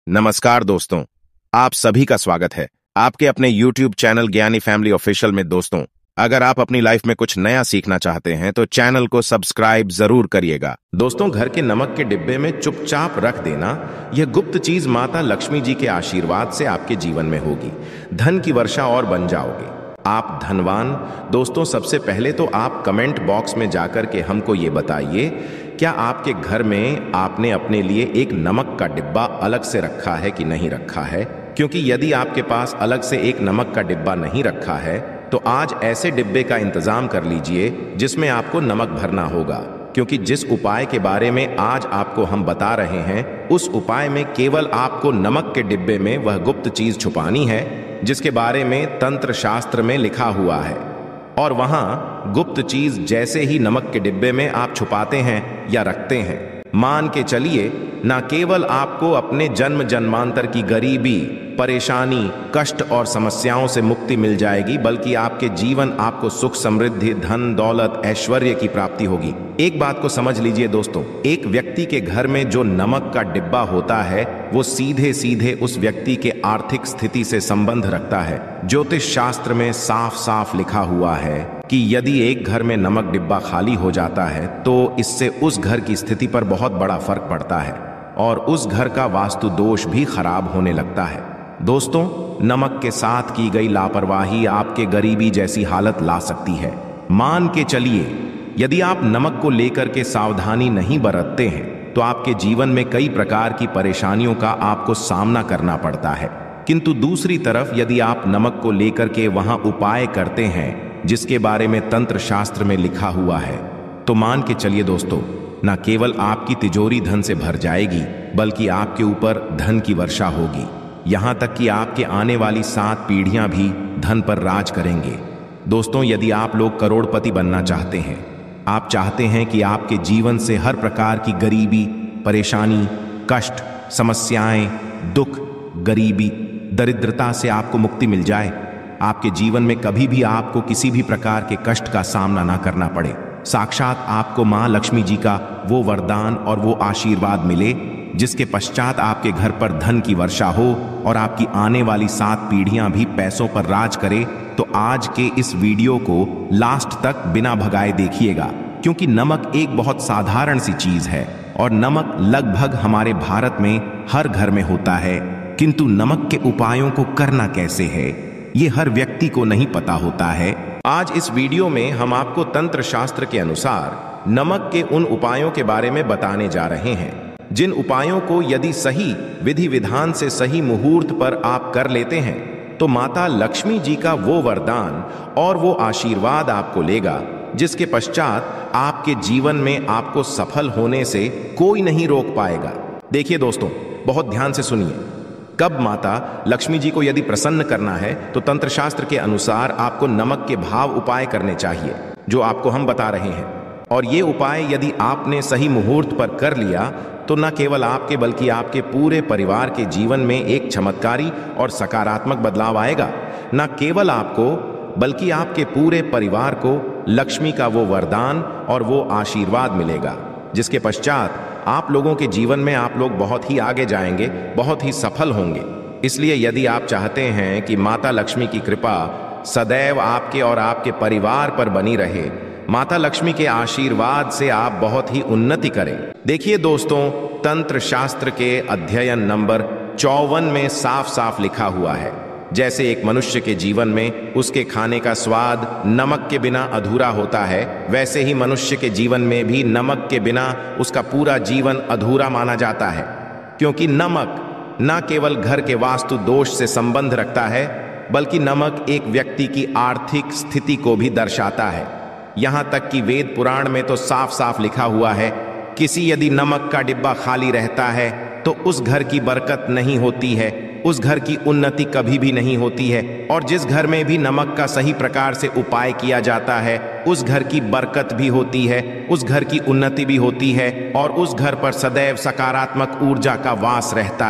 नमस्कार दोस्तों, आप सभी का स्वागत है आपके अपने YouTube channel Gyani family official में। दोस्तों, अगर आप अपनी लाइफ में कुछ नया सीखना चाहते हैं तो चैनल को सब्सक्राइब जरूर करिएगा। दोस्तों, घर के नमक के डिब्बे में चुपचाप रख देना, यह गुप्त चीज माता लक्ष्मी जी के आशीर्वाद से आपके जीवन में होगी। धन की वर्षा और बन जाओगे आप धनवान। दोस्तों, सबसे पहले तो आप कमेंट बॉक्स में जाकर के हमको ये बताइए, क्या आपके घर में आपने अपने लिए एक नमक का डिब्बा अलग से रखा है कि नहीं रखा है? क्योंकि यदि आपके पास अलग से एक नमक का डिब्बा नहीं रखा है तो आज ऐसे डिब्बे का इंतजाम कर लीजिए जिसमें आपको नमक भरना होगा। क्योंकि जिस उपाय के बारे में आज आपको हम बता रहे हैं, उस उपाय में केवल आपको नमक के डिब्बे में वह गुप्त चीज छुपानी है जिसके बारे में तंत्र शास्त्र में लिखा हुआ है। और वहां गुप्त चीज जैसे ही नमक के डिब्बे में आप छुपाते हैं या रखते हैं, मान के चलिए न केवल आपको अपने जन्म जन्मांतर की गरीबी, परेशानी, कष्ट और समस्याओं से मुक्ति मिल जाएगी, बल्कि आपके जीवन आपको सुख, समृद्धि, धन, दौलत, ऐश्वर्य की प्राप्ति होगी। एक बात को समझ लीजिए दोस्तों, एक व्यक्ति के घर में जो नमक का डिब्बा होता है वो सीधे सीधे उस व्यक्ति के आर्थिक स्थिति से संबंध रखता है। ज्योतिष शास्त्र में साफ साफ लिखा हुआ है कि यदि एक घर में नमक डिब्बा खाली हो जाता है तो इससे उस घर की स्थिति पर बहुत बड़ा फर्क पड़ता है और उस घर का वास्तु दोष भी खराब होने लगता है। दोस्तों, नमक के साथ की गई लापरवाही आपके गरीबी जैसी हालत ला सकती है। मान के चलिए, यदि आप नमक को लेकर के सावधानी नहीं बरतते हैं तो आपके जीवन में कई प्रकार की परेशानियों का आपको सामना करना पड़ता है। किंतु दूसरी तरफ यदि आप नमक को लेकर के वहां उपाय करते हैं जिसके बारे में तंत्र शास्त्र में लिखा हुआ है, तो मान के चलिए दोस्तों, न केवल आपकी तिजोरी धन से भर जाएगी बल्कि आपके ऊपर धन की वर्षा होगी। यहां तक कि आपके आने वाली 7 पीढ़ियां भी धन पर राज करेंगे। दोस्तों, यदि आप लोग करोड़पति बनना चाहते हैं, आप चाहते हैं कि आपके जीवन से हर प्रकार की गरीबी, परेशानी, कष्ट, समस्याएं, दुख, गरीबी, दरिद्रता से आपको मुक्ति मिल जाए, आपके जीवन में कभी भी आपको किसी भी प्रकार के कष्ट का सामना ना करना पड़े, साक्षात आपको मां लक्ष्मी जी का वो वरदान और वो आशीर्वाद मिले जिसके पश्चात आपके घर पर धन की वर्षा हो और आपकी आने वाली 7 पीढ़ियां भी पैसों पर राज करे, तो आज के इस वीडियो को लास्ट तक बिना भगाए देखिएगा। क्योंकि नमक एक बहुत साधारण सी चीज है और नमक लगभग हमारे भारत में हर घर में होता है, किंतु नमक के उपायों को करना कैसे है ये हर व्यक्ति को नहीं पता होता है। आज इस वीडियो में हम आपको तंत्र शास्त्र के अनुसार नमक के उन उपायों के बारे में बताने जा रहे हैं जिन उपायों को यदि सही विधि विधान से सही मुहूर्त पर आप कर लेते हैं तो माता लक्ष्मी जी का वो वरदान और वो आशीर्वाद आपको लेगा जिसके पश्चात आपके जीवन में आपको सफल होने से कोई नहीं रोक पाएगा। देखिए दोस्तों, बहुत ध्यान से सुनिए। कब माता लक्ष्मी जी को यदि प्रसन्न करना है तो तंत्र शास्त्र के अनुसार आपको नमक के भाव उपाय करने चाहिए जो आपको हम बता रहे हैं। और ये उपाय यदि आपने सही मुहूर्त पर कर लिया तो न केवल आपके बल्कि आपके पूरे परिवार के जीवन में एक चमत्कारी और सकारात्मक बदलाव आएगा। न केवल आपको बल्कि आपके पूरे परिवार को लक्ष्मी का वो वरदान और वो आशीर्वाद मिलेगा जिसके पश्चात आप लोगों के जीवन में आप लोग बहुत ही आगे जाएंगे, बहुत ही सफल होंगे। इसलिए यदि आप चाहते हैं कि माता लक्ष्मी की कृपा सदैव आपके और आपके परिवार पर बनी रहे, माता लक्ष्मी के आशीर्वाद से आप बहुत ही उन्नति करें। देखिए दोस्तों, तंत्र शास्त्र के अध्ययन नंबर 54 में साफ साफ लिखा हुआ है, जैसे एक मनुष्य के जीवन में उसके खाने का स्वाद नमक के बिना अधूरा होता है, वैसे ही मनुष्य के जीवन में भी नमक के बिना उसका पूरा जीवन अधूरा माना जाता है। क्योंकि नमक न केवल घर के वास्तु दोष से संबंध रखता है बल्कि नमक एक व्यक्ति की आर्थिक स्थिति को भी दर्शाता है। यहां तक कि वेद पुराण में तो साफ साफ लिखा हुआ है, किसी यदि नमक का डिब्बा खाली रहता है तो उस घर की बरकत नहीं होती है, उस घर की उन्नति कभी भी नहीं होती है। और जिस घर में भी नमक का सही प्रकार से उपाय किया जाता है उस घर की बरकत भी होती है, उस घर की उन्नति भी होती है और उस घर पर सदैव सकारात्मक ऊर्जा का वास रहता है।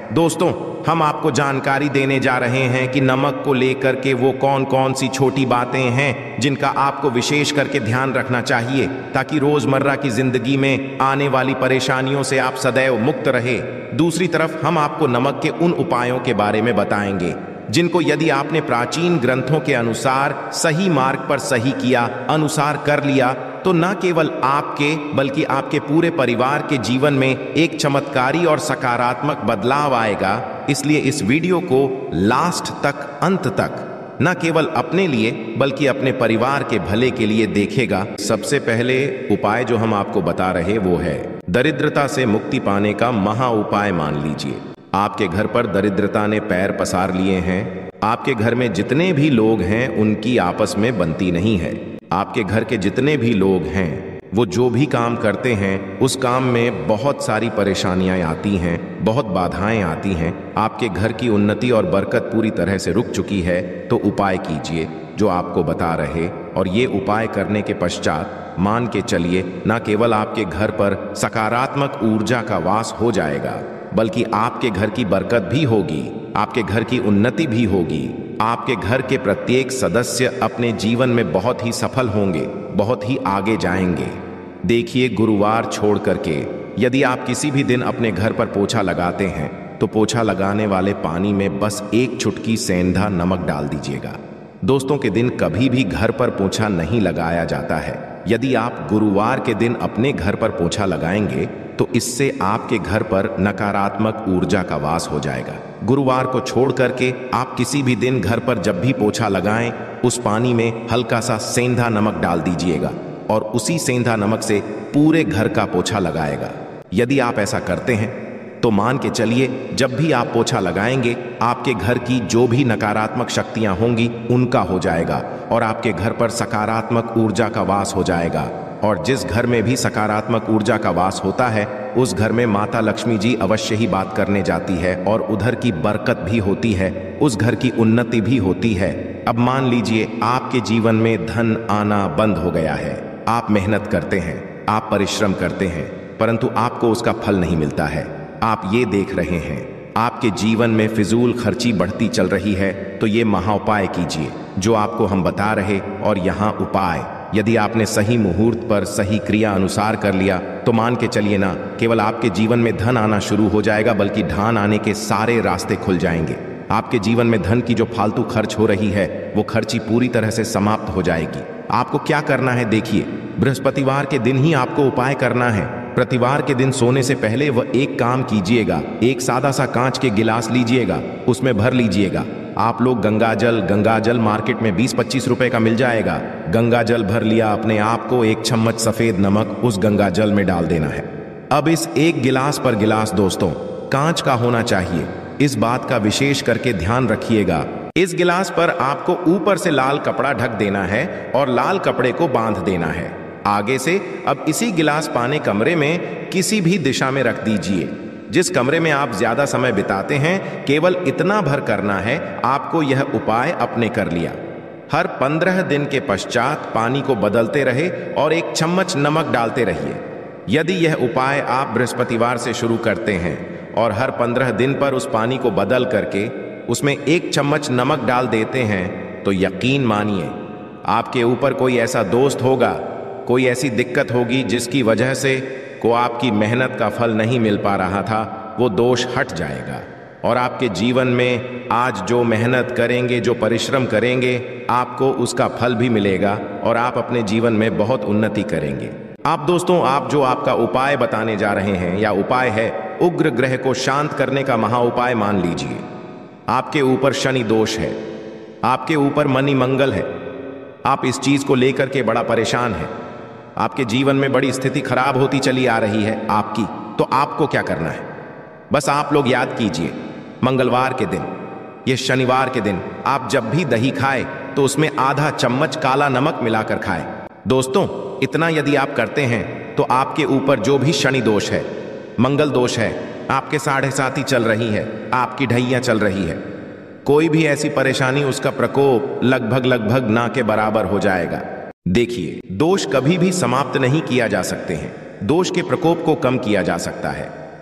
दोस्तों, हम आपको जानकारी देने जा रहे हैं कि नमक को लेकर के वो कौन कौन सी छोटी बातें हैं जिनका आपको विशेष करके ध्यान रखना चाहिए, ताकि रोजमर्रा की जिंदगी में आने वाली परेशानियों से आप सदैव मुक्त रहे। दूसरी तरफ हम आपको नमक के उन उपायों के बारे में बताएंगे जिनको यदि आपने प्राचीन ग्रंथों के अनुसार सही मार्ग पर सही किया, अनुसार कर लिया, तो न केवल आपके बल्कि आपके पूरे परिवार के जीवन में एक चमत्कारी और सकारात्मक बदलाव आएगा। इसलिए इस वीडियो को लास्ट तक, अंत तक न केवल अपने लिए बल्कि अपने परिवार के भले के लिए देखेगा। सबसे पहले उपाय जो हम आपको बता रहे वो है दरिद्रता से मुक्ति पाने का महा उपाय। मान लीजिए आपके घर पर दरिद्रता ने पैर पसार लिए हैं। आपके घर में जितने भी लोग हैं उनकी आपस में बनती नहीं है। आपके घर के जितने भी लोग हैं वो जो भी काम करते हैं उस काम में बहुत सारी परेशानियां आती हैं, बहुत बाधाएं आती हैं। आपके घर की उन्नति और बरकत पूरी तरह से रुक चुकी है। तो उपाय कीजिए जो आपको बता रहे, और ये उपाय करने के पश्चात मान के चलिए न केवल आपके घर पर सकारात्मक ऊर्जा का वास हो जाएगा, बल्कि आपके घर की बरकत भी होगी, आपके घर की उन्नति भी होगी। आपके घर के प्रत्येक सदस्य अपने जीवन में बहुत ही सफल होंगे, बहुत ही आगे जाएंगे। देखिए, गुरुवार छोड़ करके यदि आप किसी भी दिन अपने घर पर पोछा लगाते हैं तो पोछा लगाने वाले पानी में बस एक चुटकी सेंधा नमक डाल दीजिएगा। दोस्तों, के दिन कभी भी घर पर पोछा नहीं लगाया जाता है। यदि आप गुरुवार के दिन अपने घर पर पोछा लगाएंगे तो इससे आपके घर पर नकारात्मक ऊर्जा का वास हो जाएगा। गुरुवार को छोड़ करके आप किसी भी दिन घर पर जब भी पोछा लगाएं, उस पानी में हल्का सा सेंधा नमक डाल दीजिएगा और उसी सेंधा नमक से पूरे घर का पोछा लगाएगा। यदि आप ऐसा करते हैं तो मान के चलिए जब भी आप पोछा लगाएंगे आपके घर की जो भी नकारात्मक शक्तियां होंगी उनका हो जाएगा और आपके घर पर सकारात्मक ऊर्जा का वास हो जाएगा। और जिस घर में भी सकारात्मक ऊर्जा का वास होता है उस घर में माता लक्ष्मी जी अवश्य ही बात करने जाती है और उधर की बरकत भी होती है, उस घर की उन्नति भी होती है। अब मान लीजिए आपके जीवन में धन आना बंद हो गया है। आप मेहनत करते हैं, आप परिश्रम करते हैं, परंतु आपको उसका फल नहीं मिलता है। आप ये देख रहे हैं आपके जीवन में फिजूल खर्ची बढ़ती चल रही है, तो ये महाउपाय कीजिए जो आपको हम बता रहे। और यहाँ उपाय यदि आपने सही मुहूर्त पर सही क्रिया अनुसार कर लिया तो मान के चलिए ना केवल आपके जीवन में धन आना शुरू हो जाएगा, बल्कि धन आने के सारे रास्ते खुल जाएंगे। आपके जीवन में धन की जो फालतू खर्च हो रही है वो खर्ची पूरी तरह से समाप्त हो जाएगी। आपको क्या करना है देखिए, बृहस्पतिवार के दिन ही आपको उपाय करना है। प्रतिवार के दिन सोने से पहले वह एक काम कीजिएगा, एक सादा सा कांच के गिलास लीजिएगा, उसमें भर लीजिएगा आप लोग गंगाजल मार्केट में 20-25 रुपए का मिल जाएगा। गंगाजल भर लिया अपने आप को, एक चम्मच सफेद नमक उस गंगाजल में डाल देना है। अब इस एक गिलास पर गिलास दोस्तों कांच का होना चाहिए, इस बात का विशेष करके ध्यान रखिएगा। इस गिलास पर आपको ऊपर से लाल कपड़ा ढक देना है और लाल कपड़े को बांध देना है आगे से। अब इसी गिलास पाने कमरे में किसी भी दिशा में रख दीजिए। जिस कमरे में आप ज्यादा समय बिताते हैं केवल इतना भर करना है, आपको यह उपाय अपने कर लिया। हर 15 दिन के पश्चात पानी को बदलते रहे और एक चम्मच नमक डालते रहिए। यदि यह उपाय आप बृहस्पतिवार से शुरू करते हैं और हर 15 दिन पर उस पानी को बदल करके उसमें एक चम्मच नमक डाल देते हैं तो यकीन मानिए आपके ऊपर कोई ऐसा दोस्त होगा, कोई ऐसी दिक्कत होगी जिसकी वजह से को आपकी मेहनत का फल नहीं मिल पा रहा था, वो दोष हट जाएगा और आपके जीवन में आज जो मेहनत करेंगे, जो परिश्रम करेंगे, आपको उसका फल भी मिलेगा और आप अपने जीवन में बहुत उन्नति करेंगे। आप दोस्तों, आप जो आपका उपाय बताने जा रहे हैं या उपाय है उग्र ग्रह को शांत करने का महा उपाय मान लीजिए। आपके ऊपर शनि दोष है, आपके ऊपर मनी मंगल है, आप इस चीज को लेकर के बड़ा परेशान है, आपके जीवन में बड़ी स्थिति खराब होती चली आ रही है आपकी। तो आपको क्या करना है, बस आप लोग याद कीजिए मंगलवार के दिन, ये शनिवार के दिन आप जब भी दही खाए तो उसमें आधा चम्मच काला नमक मिलाकर खाए। दोस्तों, इतना यदि आप करते हैं तो आपके ऊपर जो भी शनि दोष है, मंगल दोष है, आपके 7.5 चल रही है, आपकी ढैया चल रही है, कोई भी ऐसी परेशानी, उसका प्रकोप लगभग ना के बराबर हो जाएगा। देखिए, दोष कभी भी समाप्त नहीं किया जा सकते हैं, दोष के प्रकोप को कम किया जा सकता है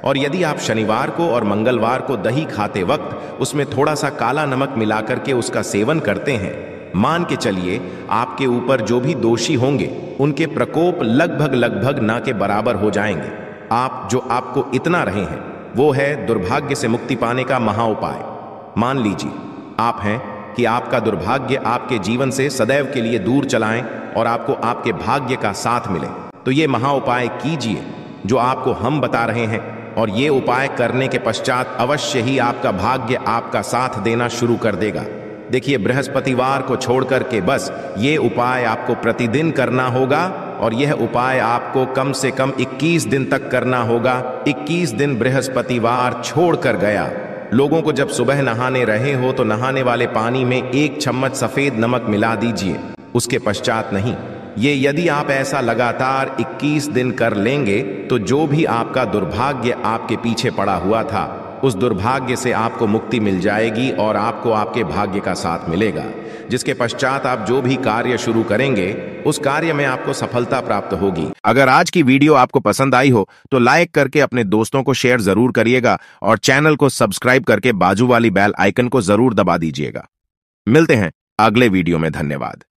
और यदि आप शनिवार को और मंगलवार को दही खाते वक्त उसमें थोड़ा सा काला नमक मिलाकर के उसका सेवन करते हैं, मान के चलिए आपके ऊपर जो भी दोषी होंगे उनके प्रकोप लगभग ना के बराबर हो जाएंगे। आप जो आपको इतना रहे हैं वो है दुर्भाग्य से मुक्ति पाने का महा उपाय। मान लीजिए आप हैं कि आपका दुर्भाग्य आपके जीवन से सदैव के लिए दूर चलाएं और आपको आपके भाग्य का साथ मिले, तो ये महा उपाय कीजिए जो आपको हम बता रहे हैं, और ये उपाय करने के पश्चात अवश्य ही आपका भाग्य आपका साथ देना शुरू कर देगा। देखिए, बृहस्पतिवार को छोड़कर के बस ये उपाय आपको प्रतिदिन करना होगा, और यह उपाय आपको कम से कम 21 दिन तक करना होगा। 21 दिन बृहस्पतिवार छोड़कर गया, लोगों को जब सुबह नहाने रहे हो तो नहाने वाले पानी में 1 चम्मच सफेद नमक मिला दीजिए, उसके पश्चात नहीं। ये यदि आप ऐसा लगातार 21 दिन कर लेंगे तो जो भी आपका दुर्भाग्य आपके पीछे पड़ा हुआ था उस दुर्भाग्य से आपको मुक्ति मिल जाएगी और आपको आपके भाग्य का साथ मिलेगा, जिसके पश्चात आप जो भी कार्य शुरू करेंगे उस कार्य में आपको सफलता प्राप्त होगी। अगर आज की वीडियो आपको पसंद आई हो तो लाइक करके अपने दोस्तों को शेयर जरूर करिएगा और चैनल को सब्सक्राइब करके बाजू वाली बेल आइकन को जरूर दबा दीजिएगा। मिलते हैं अगले वीडियो में। धन्यवाद।